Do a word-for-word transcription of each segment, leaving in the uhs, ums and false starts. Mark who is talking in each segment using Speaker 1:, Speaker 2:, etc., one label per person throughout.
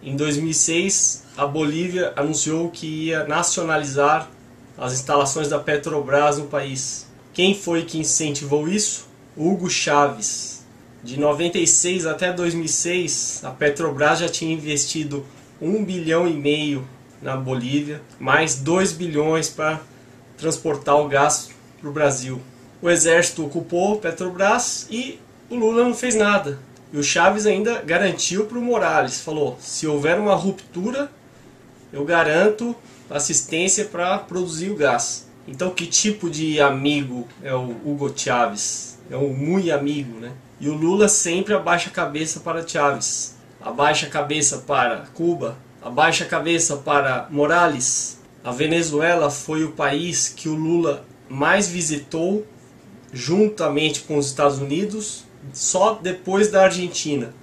Speaker 1: Em dois mil e seis, a Bolívia anunciou que ia nacionalizar as instalações da Petrobras no país. Quem foi que incentivou isso? Hugo Chávez. De noventa e seis até dois mil e seis, a Petrobras já tinha investido um bilhão e meio na Bolívia, mais dois bilhões para transportar o gás para o Brasil. O exército ocupou Petrobras e o Lula não fez nada. E o Chávez ainda garantiu para o Morales, falou, se houver uma ruptura, eu garanto assistência para produzir o gás. Então que tipo de amigo é o Hugo Chávez? É um muito amigo, né? E o Lula sempre abaixa a cabeça para Chávez, abaixa a cabeça para Cuba, abaixa a cabeça para Morales. A Venezuela foi o país que o Lula mais visitou, juntamente com os Estados Unidos, só depois da Argentina.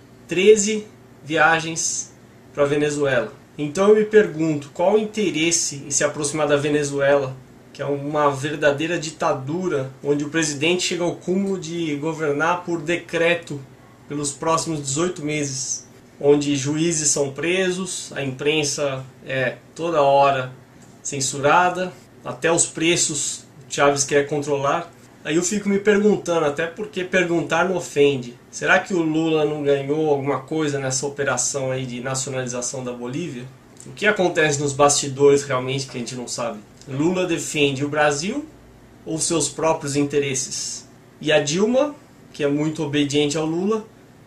Speaker 1: treze viagens para a Venezuela. Então eu me pergunto, qual o interesse em se aproximar da Venezuela, que é uma verdadeira ditadura, onde o presidente chega ao cúmulo de governar por decreto pelos próximos dezoito meses, onde juízes são presos, a imprensa é toda hora censurada, até os preços o Chávez quer controlar. Aí eu fico me perguntando, até porque perguntar não ofende, será que o Lula não ganhou alguma coisa nessa operação aí de nacionalização da Bolívia? O que acontece nos bastidores realmente que a gente não sabe? Lula defende o Brasil ou seus próprios interesses? E a Dilma, que é muito obediente ao Lula,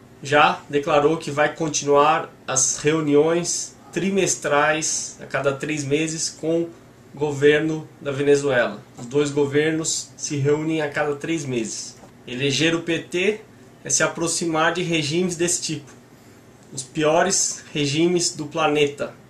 Speaker 1: já declarou que vai continuar as reuniões trimestrais a cada três meses com o governo da Venezuela. Os dois governos se reúnem a cada três meses. Eleger o P T é se aproximar de regimes desse tipo, os piores regimes do planeta.